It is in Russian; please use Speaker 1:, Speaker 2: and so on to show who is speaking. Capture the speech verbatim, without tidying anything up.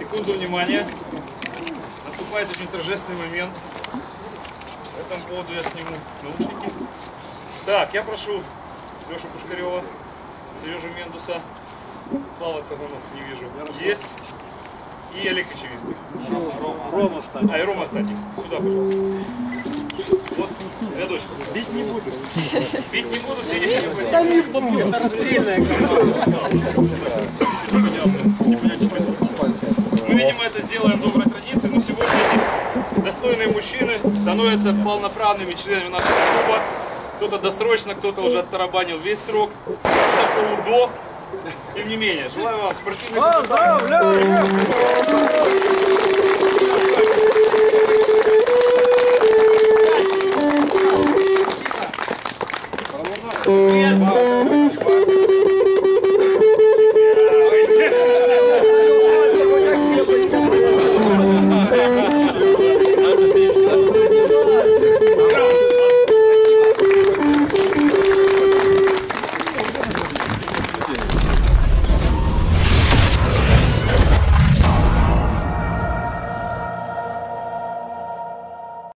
Speaker 1: Секунду внимания. Наступает очень торжественный момент. По этому поводу я сниму наушники. Так, я прошу Лешу Пушкарева, Сережу Мендуса, Слава Цагунов, не вижу, есть. И Олег Очевидный.
Speaker 2: Рома Статик.
Speaker 1: А, и Рома Статик. Сюда, пожалуйста. Вот, рядочек.
Speaker 2: Бить не буду.
Speaker 1: Бить не будут, я не буду.
Speaker 2: Да не буду, это расстрельная команда.
Speaker 1: Мы, видимо, это сделаем доброй традицией, но сегодня эти достойные мужчины становятся полноправными членами нашего клуба. Кто-то досрочно, кто-то уже оттарабанил весь срок, кто-то полудо. Тем не менее, желаю вам спортивных результатов.